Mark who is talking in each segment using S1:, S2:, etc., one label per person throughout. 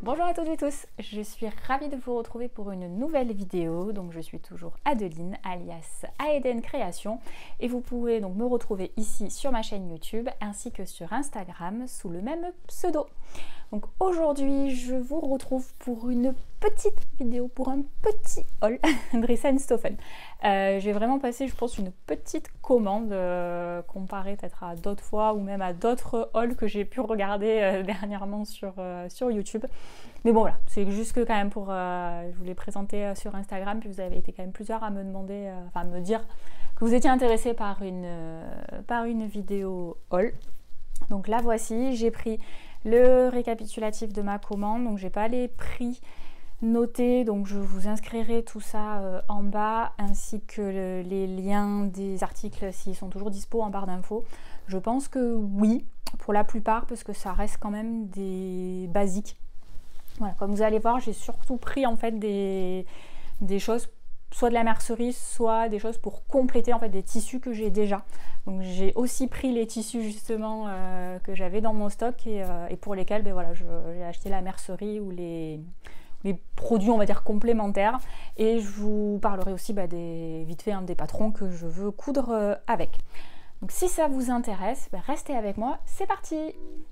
S1: Bonjour à toutes et tous, je suis ravie de vous retrouver pour une nouvelle vidéo. Donc je suis toujours Adeline alias Aeden Création et vous pouvez donc me retrouver ici sur ma chaîne YouTube ainsi que sur Instagram sous le même pseudo. Donc aujourd'hui je vous retrouve pour une petite vidéo, pour un petit haul Dress & Stofn. Je vais vraiment passer je pense une petite commande comparée peut-être à d'autres fois ou même à d'autres hauls que j'ai pu regarder dernièrement sur YouTube. Mais bon voilà, c'est juste que quand même pour, je vous l'ai présenté sur Instagram, puis vous avez été quand même plusieurs à me demander, enfin me dire que vous étiez intéressés par une vidéo haul. Donc là voici, j'ai pris le récapitulatif de ma commande, donc j'ai pas les prix notés, donc je vous inscrirai tout ça en bas, ainsi que les liens des articles s'ils sont toujours dispo en barre d'infos. Je pense que oui, pour la plupart, parce que ça reste quand même des basiques. Voilà, comme vous allez voir, j'ai surtout pris en fait des choses, soit de la mercerie, soit des choses pour compléter en fait des tissus que j'ai déjà. Donc j'ai aussi pris les tissus justement que j'avais dans mon stock et pour lesquels ben, voilà, j'ai acheté la mercerie ou les produits on va dire complémentaires. Et je vous parlerai aussi vite fait des patrons que je veux coudre avec. Donc si ça vous intéresse, restez avec moi, c'est parti!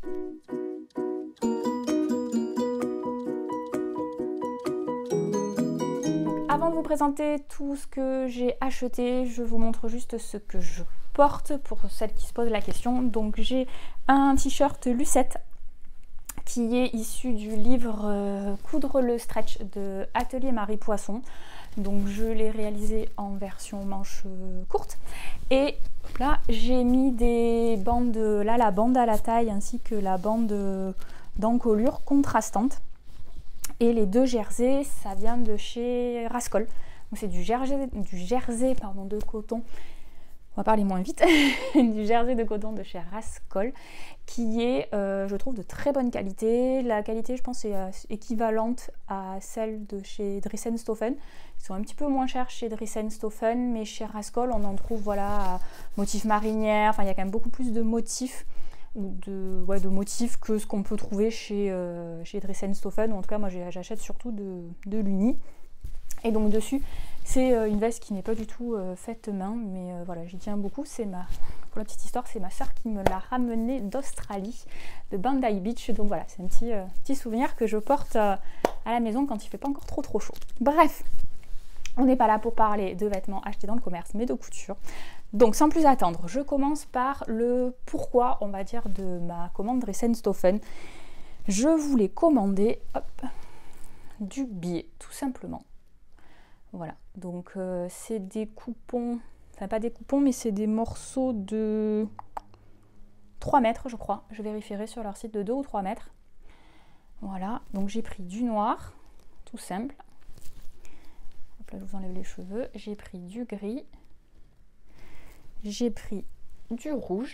S1: Avant de vous présenter tout ce que j'ai acheté, je vous montre juste ce que je porte pour celles qui se posent la question. Donc j'ai un t-shirt Lucette qui est issu du livre Coudre le stretch de Atelier Marie Poisson. Donc je l'ai réalisé en version manche courte. Et là j'ai mis des bandes, là la bande à la taille ainsi que la bande d'encolure contrastante. Et les deux jerseys, ça vient de chez Rascol. C'est du jersey de coton. On va parler moins vite. Du jersey de coton de chez Rascol, qui est, je trouve, de très bonne qualité. La qualité, je pense, est équivalente à celle de chez Dress & Stofn. Ils sont un petit peu moins chers chez Dress & Stofn, mais chez Rascol, on en trouve voilà, motifs marinières. Enfin, il y a quand même beaucoup plus de motifs. De motifs que ce qu'on peut trouver chez Dress & Stofn. En tout cas moi j'achète surtout de l'uni. Et donc dessus c'est une veste qui n'est pas du tout faite main, mais voilà, j'y tiens beaucoup. Pour la petite histoire, c'est ma soeur qui me l'a ramenée d'Australie, de Bondi Beach. Donc voilà, c'est un petit souvenir que je porte à la maison quand il fait pas encore trop chaud. Bref, on n'est pas là pour parler de vêtements achetés dans le commerce, mais de couture. Donc sans plus attendre, je commence par le pourquoi, on va dire, de ma commande Dress & Stofn. Je voulais commander du biais, tout simplement. Voilà, donc c'est des coupons, enfin pas des coupons, mais c'est des morceaux de 3 mètres, je crois. Je vérifierai sur leur site de 2 ou 3 mètres. Voilà, donc j'ai pris du noir, tout simple. Hop là, je vous enlève les cheveux. J'ai pris du gris. J'ai pris du rouge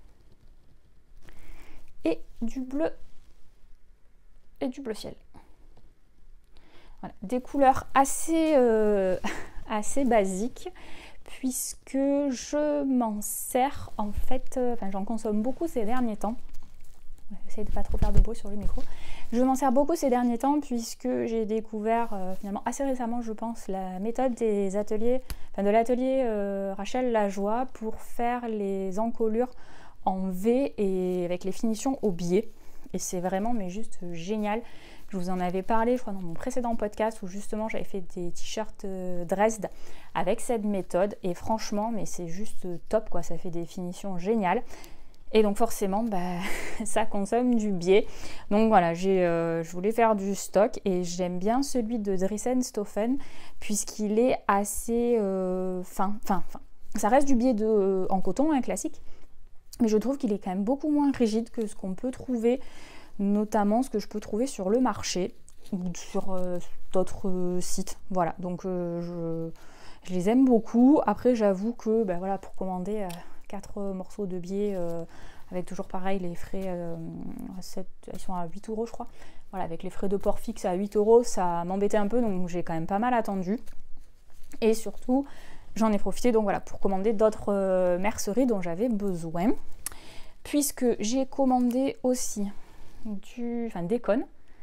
S1: et du bleu ciel. Voilà, des couleurs assez basiques puisque je m'en sers en fait, j'en consomme beaucoup ces derniers temps. J'essaie de ne pas trop faire de bruit sur le micro. Je m'en sers beaucoup ces derniers temps puisque j'ai découvert finalement assez récemment, je pense, la méthode des ateliers, de l'atelier Rachel Lajoie pour faire les encolures en V et avec les finitions au biais. Et c'est vraiment mais juste génial. Je vous en avais parlé, je crois, dans mon précédent podcast où justement j'avais fait des t-shirts Dresde avec cette méthode. Et franchement, mais c'est juste top, quoi. Ça fait des finitions géniales. Et donc forcément, ça consomme du biais. Donc voilà, je voulais faire du stock et j'aime bien celui de Dress & Stofn puisqu'il est assez fin. Ça reste du biais en coton, classique. Mais je trouve qu'il est quand même beaucoup moins rigide que ce qu'on peut trouver, notamment ce que je peux trouver sur le marché ou sur d'autres sites. Voilà, donc je les aime beaucoup. Après, j'avoue que voilà, pour commander 4 morceaux de biais avec toujours pareil les frais, ils sont à 8 € je crois. Voilà, avec les frais de port fixe à 8 €, ça m'embêtait un peu, donc j'ai quand même pas mal attendu. Et surtout, j'en ai profité donc voilà, pour commander d'autres merceries dont j'avais besoin. Puisque j'ai commandé aussi des cônes.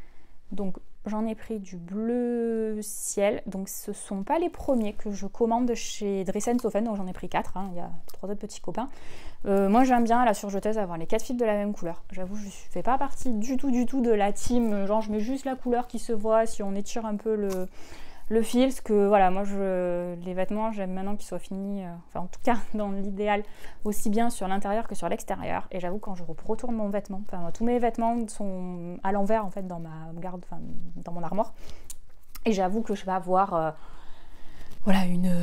S1: Donc j'en ai pris du bleu ciel, donc ce sont pas les premiers que je commande chez Dress & Sofen, donc j'en ai pris 4, hein. Il y a 3 autres petits copains. Moi j'aime bien à la surjeteuse avoir les 4 fils de la même couleur. J'avoue, je fais pas partie du tout de la team, genre je mets juste la couleur qui se voit si on étire un peu le fil, parce que voilà, moi les vêtements j'aime maintenant qu'ils soient finis, enfin en tout cas dans l'idéal, aussi bien sur l'intérieur que sur l'extérieur. Et j'avoue, quand je retourne mon vêtement, enfin tous mes vêtements sont à l'envers en fait dans ma garde, enfin dans mon armoire, et j'avoue que je vais avoir voilà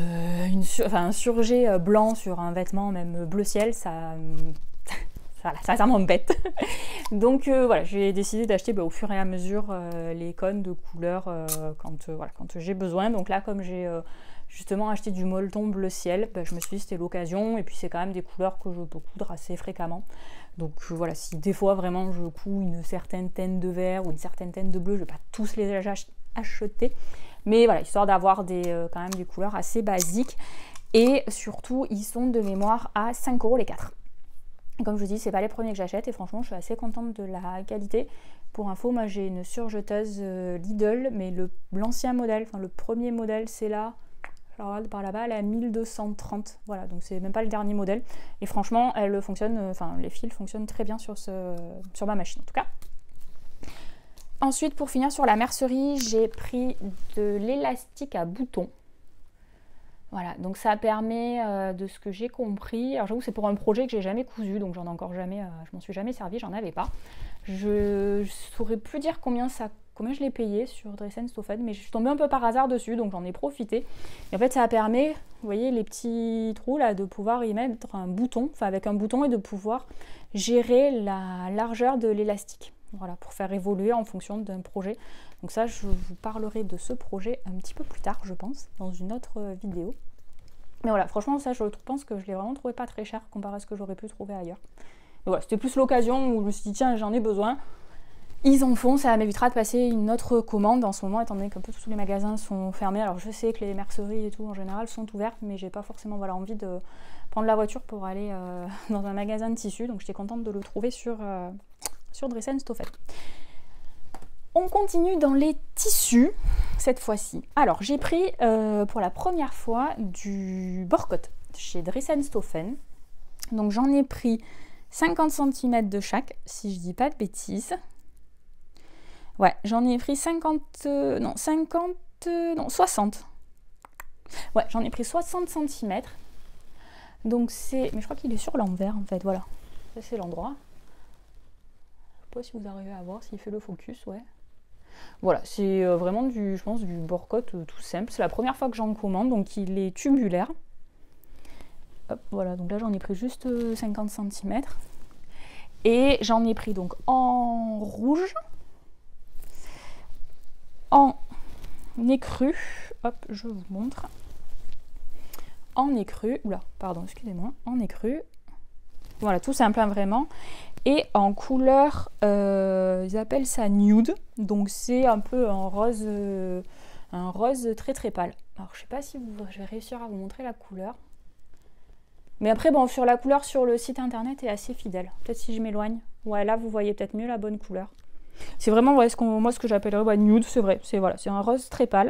S1: un surjet blanc sur un vêtement même bleu ciel, ça voilà, ça m'embête. Donc voilà, j'ai décidé d'acheter au fur et à mesure les cônes de couleurs quand j'ai besoin. Donc là, comme j'ai justement acheté du molleton bleu ciel, je me suis dit c'était l'occasion. Et puis c'est quand même des couleurs que je peux coudre assez fréquemment. Donc voilà, si des fois vraiment je couds une certaine teinte de vert ou une certaine teinte de bleu, je ne vais pas tous les acheter. Mais voilà, histoire d'avoir quand même des couleurs assez basiques. Et surtout, ils sont de mémoire à 5 € les 4. Comme je vous dis, c'est pas les premiers que j'achète et franchement je suis assez contente de la qualité. Pour info, moi j'ai une surjeteuse Lidl, mais l'ancien modèle, enfin le premier modèle, c'est là, je la regarde par là-bas, elle est à 1230. Voilà, donc c'est même pas le dernier modèle. Et franchement, elle fonctionne, les fils fonctionnent très bien sur ma machine en tout cas. Ensuite, pour finir sur la mercerie, j'ai pris de l'élastique à boutons. Voilà, donc ça permet de ce que j'ai compris. Alors j'avoue, c'est pour un projet que j'ai jamais cousu, donc j'en ai encore jamais, je m'en suis jamais servi, j'en avais pas. Je saurais plus dire combien je l'ai payé sur Dress & Sofen, mais je suis tombée un peu par hasard dessus, donc j'en ai profité. Et en fait, ça permet, vous voyez les petits trous là, de pouvoir y mettre un bouton, enfin avec un bouton, et de pouvoir gérer la largeur de l'élastique. Voilà, pour faire évoluer en fonction d'un projet. Donc ça, je vous parlerai de ce projet un petit peu plus tard, je pense, dans une autre vidéo. Mais voilà, franchement, ça, je pense que je l'ai vraiment trouvé pas très cher comparé à ce que j'aurais pu trouver ailleurs. Mais voilà, c'était plus l'occasion où je me suis dit, tiens, j'en ai besoin. Ils en font, ça m'évitera de passer une autre commande en ce moment, étant donné qu'un peu tous les magasins sont fermés. Alors je sais que les merceries et tout, en général, sont ouvertes, mais j'ai pas forcément envie de prendre la voiture pour aller dans un magasin de tissus. Donc j'étais contente de le trouver sur Dress & Sofen. On continue dans les tissus cette fois-ci. Alors j'ai pris pour la première fois du Borcotte chez Dress & Sofen. Donc j'en ai pris 50 cm de chaque, si je dis pas de bêtises. Ouais, j'en ai pris 60. Ouais, j'en ai pris 60 cm. Donc c'est... Mais je crois qu'il est sur l'envers en fait, voilà. Ça c'est l'endroit. Je sais pas si vous arrivez à voir s'il fait le focus, ouais. Voilà, c'est vraiment je pense du Borcotte tout simple. C'est la première fois que j'en commande, donc il est tubulaire. Hop, voilà, donc là j'en ai pris juste 50 cm. Et j'en ai pris donc en rouge, en écru, hop, je vous montre. En écru, oula, pardon, excusez-moi, en écru. Voilà, tout simple, hein, vraiment. Et en couleur, ils appellent ça nude, donc c'est un peu un rose très très pâle. Alors je sais pas si je vais réussir à vous montrer la couleur. Mais après, bon, sur la couleur sur le site internet est assez fidèle. Peut-être si je m'éloigne. Ouais, là vous voyez peut-être mieux la bonne couleur. C'est vraiment ouais, moi ce que j'appellerais nude, c'est vrai. C'est un rose très pâle.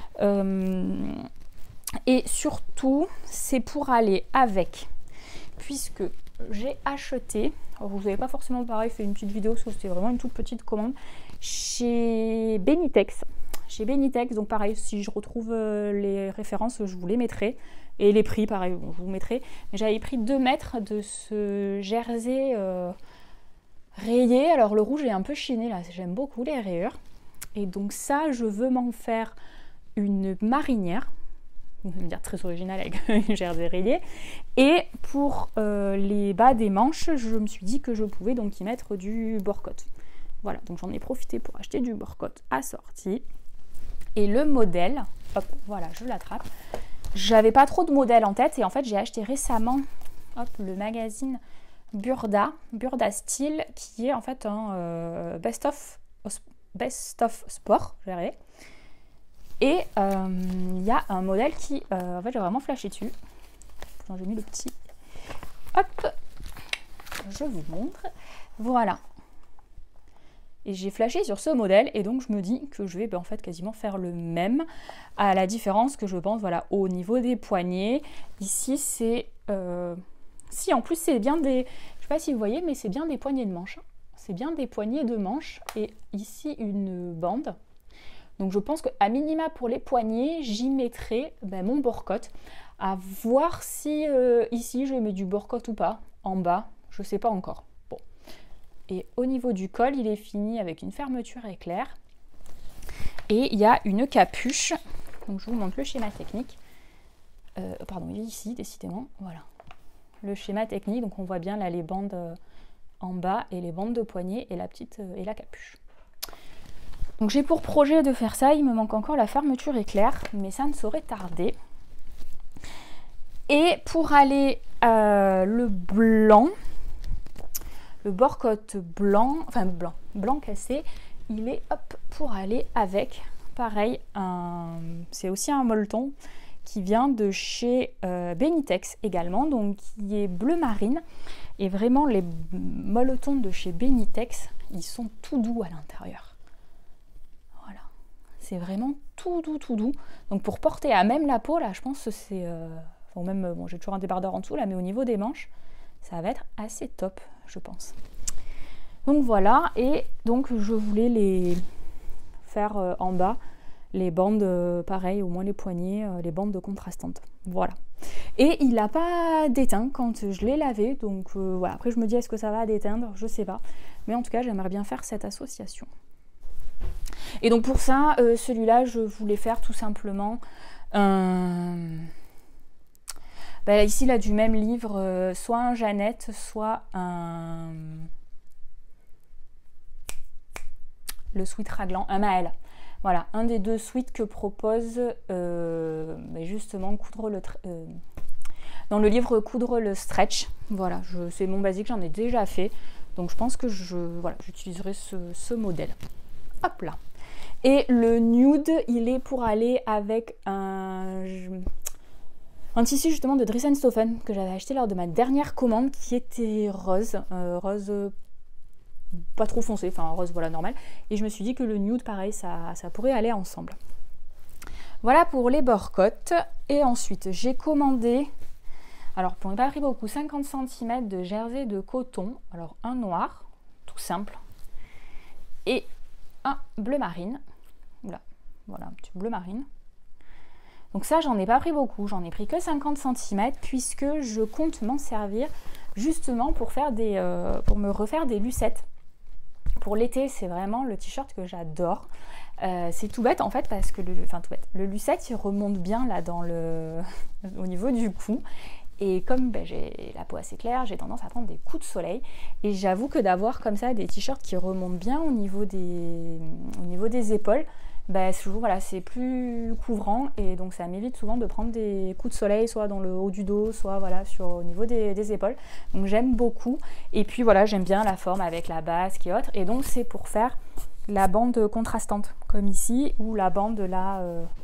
S1: Et surtout, c'est pour aller avec, puisque j'ai acheté, alors vous n'avez pas forcément pareil fait une petite vidéo, parce que c'était vraiment une toute petite commande, chez Benitex. Chez Benitex, donc pareil, si je retrouve les références, je vous les mettrai. Et les prix, pareil, bon, je vous mettrai. Mais j'avais pris 2 mètres de ce jersey rayé. Alors le rouge est un peu chiné là, j'aime beaucoup les rayures. Et donc ça, je veux m'en faire une marinière. Vous allez me dire très original avec une jersey rayée. Et pour les bas des manches, je me suis dit que je pouvais donc y mettre du Borcotte. Voilà, donc j'en ai profité pour acheter du Borcotte assorti. Et le modèle, hop, voilà, je l'attrape. J'avais pas trop de modèles en tête et en fait j'ai acheté récemment le magazine Burda Style, qui est en fait un best of sport, j'arrive. Et il y a un modèle qui, en fait j'ai vraiment flashé dessus. J'ai mis le petit, hop, je vous montre, voilà. Et j'ai flashé sur ce modèle et donc je me dis que je vais en fait quasiment faire le même, à la différence que je pense, voilà, au niveau des poignets. Ici c'est... Si, en plus c'est bien des... Je sais pas si vous voyez, mais c'est bien des poignées de manche. C'est bien des poignées de manche et ici une bande. Donc je pense qu'à minima pour les poignets, j'y mettrai mon bore-cotte. À voir si ici je mets du bore-cotte ou pas, en bas, je sais pas encore. Bon. Et au niveau du col, il est fini avec une fermeture éclair. Et il y a une capuche. Donc je vous montre le schéma technique. Pardon, il est ici, décidément. Voilà. Le schéma technique, donc on voit bien là les bandes en bas et les bandes de poignet et la petite et la capuche. Donc j'ai pour projet de faire ça, il me manque encore la fermeture éclair, mais ça ne saurait tarder. Et pour aller le blanc, le bore-cotte blanc, enfin blanc cassé, il est pour aller avec, pareil, c'est aussi un molleton qui vient de chez Benitex également, donc qui est bleu marine. Et vraiment les molletons de chez Benitex, ils sont tout doux à l'intérieur. Voilà, c'est vraiment tout doux. Donc pour porter à même la peau, là, je pense que c'est... Enfin, même, bon, j'ai toujours un débardeur en dessous, là, mais au niveau des manches, ça va être assez top, je pense. Donc voilà, et donc je voulais les faire en bas, les bandes, pareil, au moins les poignets, les bandes contrastantes. Voilà. Et il n'a pas déteint quand je l'ai lavé, donc voilà. Après je me dis est-ce que ça va déteindre, je sais pas. Mais en tout cas j'aimerais bien faire cette association. Et donc pour ça, celui-là je voulais faire tout simplement ici là du même livre, soit un Jeannette, soit le sweat raglan, un Maël. Voilà, un des deux sweats que propose justement dans le livre Coudre le stretch. Voilà, c'est mon basique, j'en ai déjà fait. Donc je pense que j'utiliserai ce modèle. Hop là. Et le nude, il est pour aller avec un tissu justement de Dries & Stoffen que j'avais acheté lors de ma dernière commande qui était rose. Rose pas trop foncé, enfin rose voilà normal. Et je me suis dit que le nude pareil ça pourrait aller ensemble. Voilà pour les bore-cottes. Et ensuite j'ai commandé, alors pour ne pas pris beaucoup, 50 cm de jersey de coton. Alors un noir, tout simple. Et un bleu marine. Voilà un petit bleu marine. Donc ça j'en ai pas pris beaucoup, j'en ai pris que 50 cm puisque je compte m'en servir justement pour me refaire des lucettes. Pour l'été, c'est vraiment le t-shirt que j'adore. C'est tout bête en fait parce que le lucette il remonte bien là au niveau du cou. Et comme j'ai la peau assez claire, j'ai tendance à prendre des coups de soleil. Et j'avoue que d'avoir comme ça des t-shirts qui remontent bien au niveau des épaules, c'est plus couvrant et donc ça m'évite souvent de prendre des coups de soleil soit dans le haut du dos, soit au niveau des épaules. Donc j'aime beaucoup et puis voilà, j'aime bien la forme avec la basque et autres, et donc c'est pour faire la bande contrastante comme ici, ou la bande là,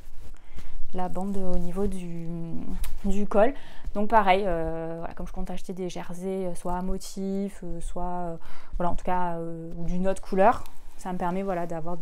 S1: la bande au niveau du col. Donc pareil, comme je compte acheter des jerseys soit à motif, soit en tout cas ou d'une autre couleur, ça me permet d'avoir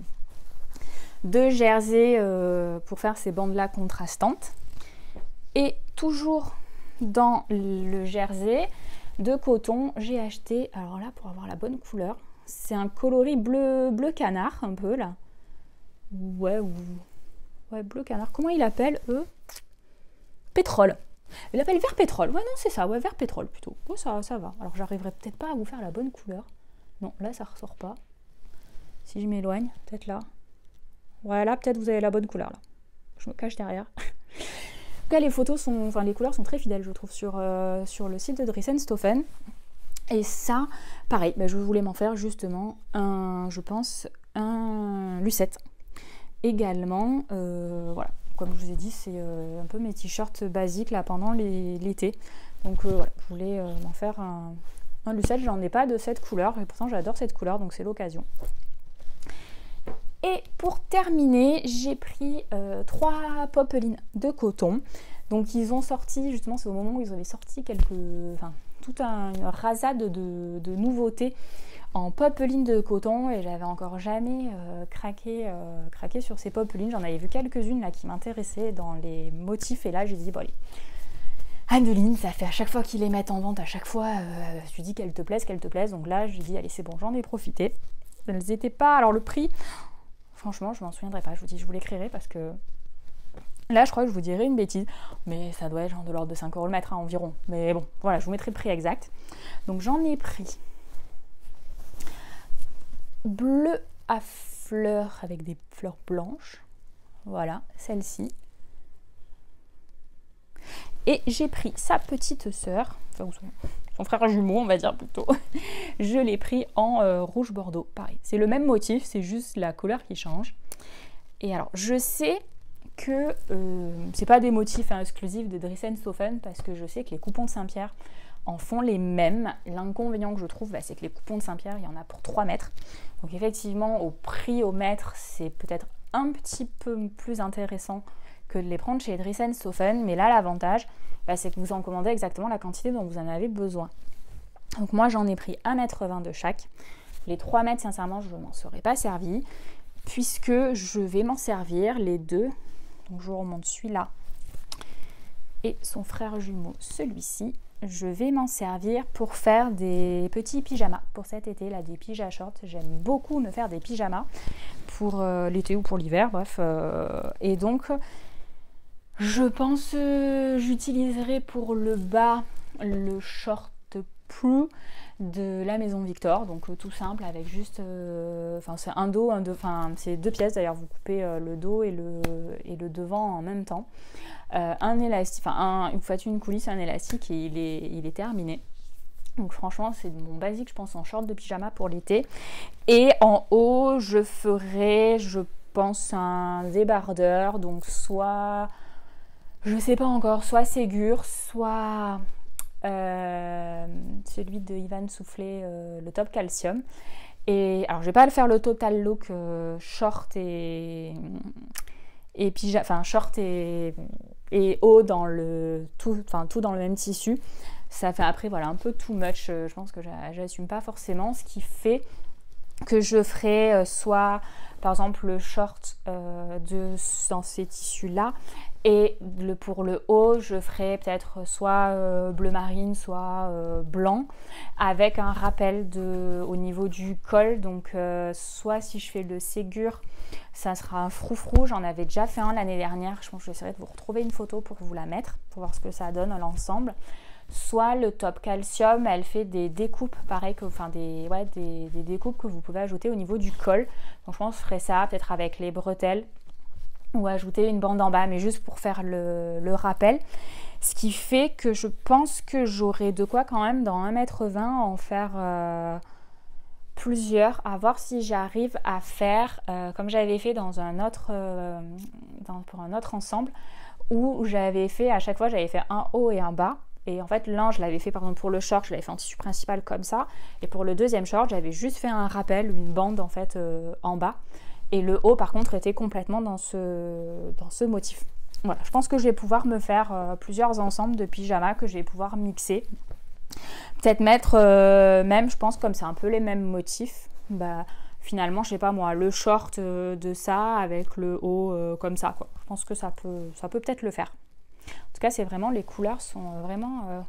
S1: deux jerseys pour faire ces bandes là contrastantes. Et toujours dans le jersey de coton, j'ai acheté, alors là pour avoir la bonne couleur, c'est un coloris bleu canard un peu là, ouais bleu canard, comment il appelle eux, pétrole, il appelle vert pétrole, ouais non c'est ça, ouais vert pétrole plutôt, oh, ça va. Alors j'arriverai peut-être pas à vous faire la bonne couleur, non là ça ressort pas, si je m'éloigne peut-être là. Voilà, peut-être vous avez la bonne couleur là. Je me cache derrière. En tout cas, les couleurs sont très fidèles, je trouve, sur le site de Dries & Stoffen. Et ça, pareil, je voulais m'en faire justement un lucette. Également, comme je vous ai dit, c'est un peu mes t-shirts basiques là pendant l'été. Donc je voulais m'en faire un lucette. J'en ai pas de cette couleur et pourtant j'adore cette couleur, donc c'est l'occasion. Et pour terminer, j'ai pris 3 popelines de coton. Donc ils ont sorti, justement c'est au moment où ils avaient sorti toute une rasade de nouveautés en popeline de coton et j'avais encore jamais craqué sur ces popelines. J'en avais vu quelques-unes là qui m'intéressaient dans les motifs et là j'ai dit bon allez, Anneline, ça fait à chaque fois qu'ils les mettent en vente, à chaque fois tu dis qu'elles te plaisent, donc là j'ai dit allez c'est bon, j'en ai profité. Elles n'étaient pas, alors le prix, franchement je m'en souviendrai pas, je vous dis je vous l'écrirai parce que là je crois que je vous dirais une bêtise, mais ça doit être genre de l'ordre de 5 € le mètre environ, mais bon voilà je vous mettrai le prix exact. Donc j'en ai pris bleu à fleurs avec des fleurs blanches, voilà celle-ci, et j'ai pris sa petite sœur, enfin son frère jumeau on va dire plutôt, je l'ai pris en rouge bordeaux, pareil, c'est le même motif, c'est juste la couleur qui change. Et alors je sais que c'est pas des motifs exclusifs de Dries & Stophen parce que je sais que les coupons de Saint-Pierre en font les mêmes. L'inconvénient que je trouve, c'est que les coupons de Saint-Pierre, il y en a pour 3 mètres. Donc effectivement, au prix au mètre, c'est peut-être un petit peu plus intéressant que de les prendre chez Dries & Stophen. Mais là, l'avantage, c'est que vous en commandez exactement la quantité dont vous en avez besoin. Donc moi, j'en ai pris 1,20 m de chaque. Les 3 mètres, sincèrement, je ne m'en serais pas servi puisque je vais m'en servir les deux. Donc je vous remonte celui-là et son frère jumeau, celui-ci. Je vais m'en servir pour faire des petits pyjamas pour cet été, là, des pyjamas shorts. J'aime beaucoup me faire des pyjamas pour l'été ou pour l'hiver, bref. Et donc, je pense j'utiliserai pour le bas le short Prue de la maison Victor, donc tout simple avec juste, c'est un dos, c'est 2 pièces d'ailleurs, vous coupez le dos et le devant en même temps. Un élastique, vous faites une coulisse, un élastique et il est terminé. Donc franchement c'est mon basique je pense en short de pyjama pour l'été. Et en haut je ferai je pense un débardeur, donc soit je sais pas encore, soit Ségur, soit celui de Ivan Soufflé, le top calcium. Et alors je vais pas le faire le total look short et pyjama, short et haut dans le tout dans le même tissu. Ça fait après voilà un peu too much, je pense que j'assume pas forcément, ce qui fait que je ferai soit par exemple le short dans ces tissus là et pour le haut je ferai peut-être soit bleu marine soit blanc avec un rappel au niveau du col, donc soit si je fais le Ségur ça sera un froufrou, j'en avais déjà fait un l'année dernière, je pense que j'essaierai de vous retrouver une photo pour vous la mettre pour voir ce que ça donne à l'ensemble. Soit le top calcium, elle fait des découpes pareil que, des découpes que vous pouvez ajouter au niveau du col. Donc je pense que je ferai ça peut-être avec les bretelles ou ajouter une bande en bas, mais juste pour faire le rappel. Ce qui fait que je pense que j'aurai de quoi quand même dans 1,20 m en faire plusieurs, à voir si j'arrive à faire comme j'avais fait dans pour un autre ensemble où j'avais fait à chaque fois j'avais fait un haut et un bas. Et en fait, l'un, je l'avais fait par exemple pour le short, je l'avais fait en tissu principal comme ça. Et pour le deuxième short, j'avais juste fait un rappel, une bande en fait en bas. Et le haut, par contre, était complètement dans ce motif. Voilà, je pense que je vais pouvoir me faire plusieurs ensembles de pyjamas que je vais pouvoir mixer. Peut-être mettre même, je pense, comme c'est un peu les mêmes motifs, finalement, je sais pas moi, le short de ça avec le haut comme ça, quoi. Je pense que ça peut peut-être le faire. En tout cas, c'est vraiment, les couleurs sont vraiment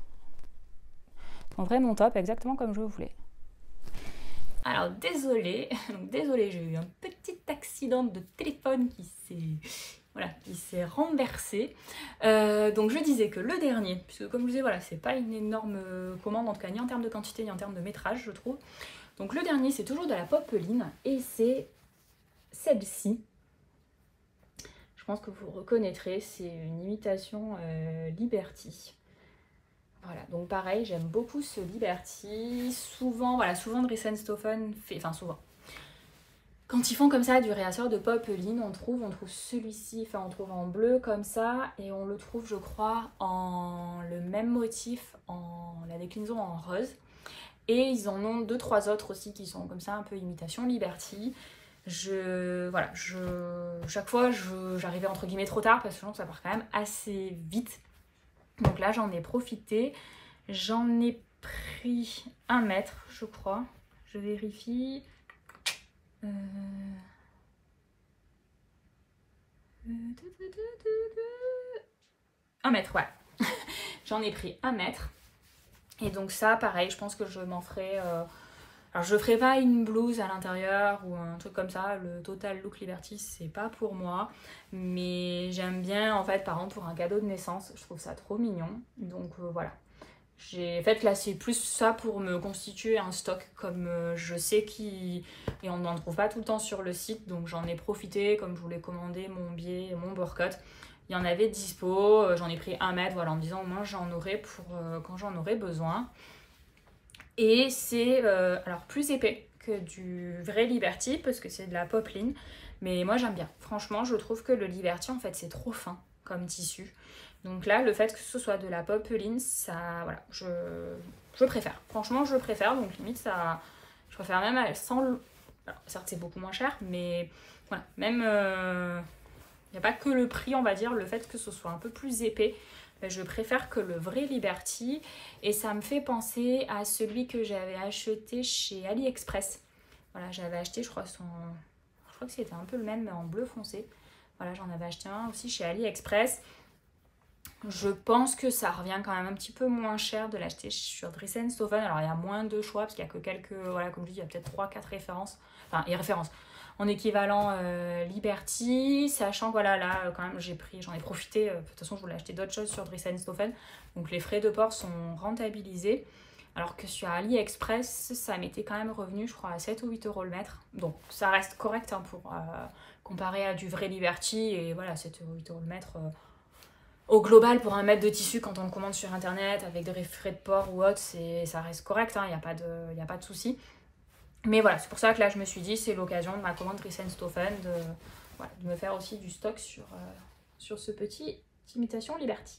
S1: top, exactement comme je voulais. Alors, désolée, j'ai eu un petit accident de téléphone qui s'est renversé. Donc, je disais que le dernier, puisque comme je disais, voilà, c'est pas une énorme commande, en tout cas, ni en termes de quantité, ni en termes de métrage, je trouve. Donc, le dernier, c'est toujours de la popeline, et c'est celle-ci. Je pense que vous reconnaîtrez, c'est une imitation Liberty. Voilà, donc pareil, j'aime beaucoup ce Liberty. Souvent Dries & Stophen fait, souvent. Quand ils font comme ça du réassort de popeline, on trouve celui-ci, on trouve en bleu comme ça, et on le trouve, je crois, en le même motif, en la déclinaison en rose. Et ils en ont 2-3 autres aussi qui sont comme ça, un peu imitation Liberty. Chaque fois j'arrivais entre guillemets trop tard parce que ça part quand même assez vite, donc là j'en ai profité. J'en ai pris 1 mètre, je crois. Je vérifie. 1 mètre, ouais. J'en ai pris 1 mètre. Et donc ça, pareil, je pense que je m'en ferai... Alors je ferai pas une blouse à l'intérieur ou un truc comme ça. Le Total Look Liberty, c'est pas pour moi. Mais j'aime bien, en fait, par exemple, pour un cadeau de naissance. Je trouve ça trop mignon. Donc voilà. En fait, là, c'est plus ça pour me constituer un stock. Comme je sais et on n'en trouve pas tout le temps sur le site. Donc j'en ai profité, comme je voulais commander mon biais, mon burkout. Il y en avait dispo, j'en ai pris 1 mètre, voilà, en me disant au moins j'en aurai pour quand j'en aurai besoin. Et c'est alors plus épais que du vrai Liberty parce que c'est de la popeline. Mais moi j'aime bien. Franchement, je trouve que le Liberty, en fait, c'est trop fin comme tissu. Donc là, le fait que ce soit de la popeline, ça, voilà, je préfère. Franchement, je préfère. Donc limite, ça, je préfère même sans le... Alors, certes, c'est beaucoup moins cher, mais voilà, même... Il n'y a pas que le prix, on va dire, le fait que ce soit un peu plus épais. Je préfère que le vrai Liberty. Et ça me fait penser à celui que j'avais acheté chez AliExpress. Voilà, j'avais acheté, je crois que c'était un peu le même, mais en bleu foncé. Voilà, j'en avais acheté un aussi chez AliExpress. Je pense que ça revient quand même un petit peu moins cher de l'acheter sur Dress & Stophen. Alors, il y a moins de choix, parce qu'il n'y a que quelques... Voilà, comme je dis, il y a peut-être 3-4 références. Enfin, et références. En équivalent Liberty, sachant que voilà, là quand même j'en ai profité, de toute façon je voulais acheter d'autres choses sur Dress & Stophen, donc les frais de port sont rentabilisés, alors que sur AliExpress ça m'était quand même revenu je crois à 7 ou 8 euros le mètre, donc ça reste correct hein, pour comparer à du vrai Liberty, et voilà 7 ou 8 euros le mètre au global pour 1 mètre de tissu quand on le commande sur internet avec des frais de port ou autre, ça reste correct, il n'y a pas de souci. Mais voilà, c'est pour ça que là je me suis dit c'est l'occasion de ma commande Dress & Stophen de me faire aussi du stock sur ce petit imitation Liberty.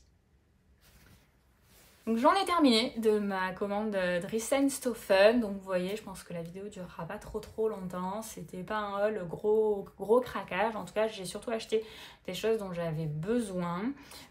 S1: Donc j'en ai terminé de ma commande Dress & Stophen. Donc vous voyez, je pense que la vidéo durera pas trop longtemps. C'était pas un haul gros craquage. En tout cas, j'ai surtout acheté des choses dont j'avais besoin.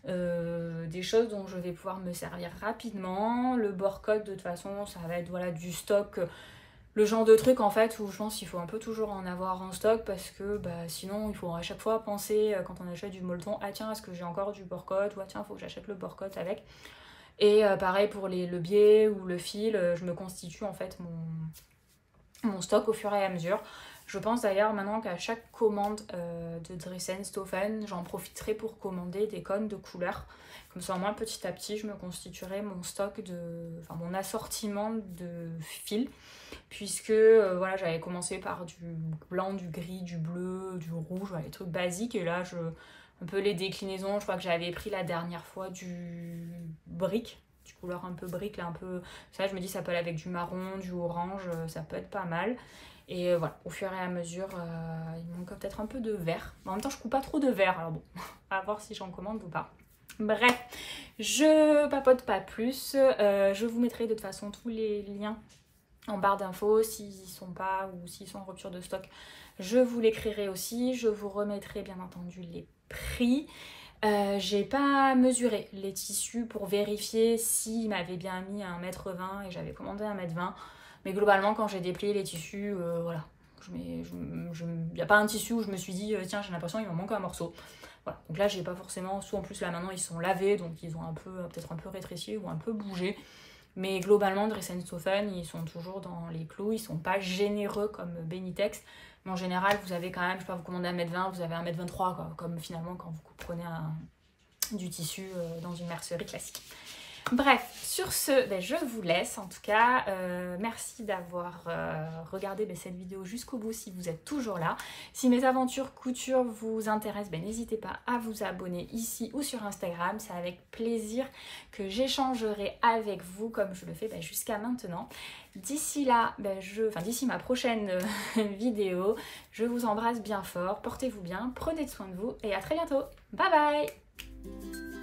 S1: Des choses dont je vais pouvoir me servir rapidement. Le burkout, de toute façon, ça va être voilà, du stock... Le genre de truc en fait où je pense qu'il faut un peu toujours en avoir en stock parce que sinon il faut à chaque fois penser quand on achète du molleton, ah tiens est-ce que j'ai encore du burkout, ou ah tiens il faut que j'achète le burkout avec. Et pareil pour le biais ou le fil, je me constitue en fait mon stock au fur et à mesure. Je pense d'ailleurs maintenant qu'à chaque commande de Dress & Stophen, j'en profiterai pour commander des cônes de couleurs. Comme ça, au moins, petit à petit, je me constituerai mon stock mon assortiment de fils. Puisque, voilà, j'avais commencé par du blanc, du gris, du bleu, du rouge, voilà, les trucs basiques. Et là, un peu les déclinaisons, je crois que j'avais pris la dernière fois du brique. Du couleur un peu brique, là, un peu... Ça, je me dis, ça peut aller avec du marron, du orange, ça peut être pas mal. Et voilà, au fur et à mesure, il manque peut-être un peu de vert. En même temps, je coupe pas trop de vert, alors bon, à voir si j'en commande ou pas. Bref, je papote pas plus. Je vous mettrai de toute façon tous les liens en barre d'infos s'ils sont pas ou s'ils sont en rupture de stock. Je vous l'écrirai aussi. Je vous remettrai bien entendu les prix. J'ai pas mesuré les tissus pour vérifier s'ils m'avaient bien mis à 1,20 m et j'avais commandé 1,20 m. Mais globalement, quand j'ai déplié les tissus, voilà. Il n'y a pas un tissu où je me suis dit, tiens, j'ai l'impression qu'il m'en manque un morceau. Voilà. Donc là, j'ai pas forcément... Soit en plus, là, maintenant, ils sont lavés, donc ils ont peut-être un peu rétréci ou un peu bougé. Mais globalement, Dress & Stophen, ils sont toujours dans les clous. Ils sont pas généreux comme Benitex. Mais en général, vous avez quand même, je sais pas, vous commandez 1,20 m, vous avez 1,23 m, quoi. Comme finalement, quand vous prenez du tissu dans une mercerie classique. Bref, sur ce, je vous laisse en tout cas. Merci d'avoir regardé cette vidéo jusqu'au bout si vous êtes toujours là. Si mes aventures couture vous intéressent, n'hésitez pas à vous abonner ici ou sur Instagram. C'est avec plaisir que j'échangerai avec vous comme je le fais jusqu'à maintenant. D'ici là, d'ici ma prochaine vidéo, je vous embrasse bien fort. Portez-vous bien, prenez soin de vous et à très bientôt. Bye bye!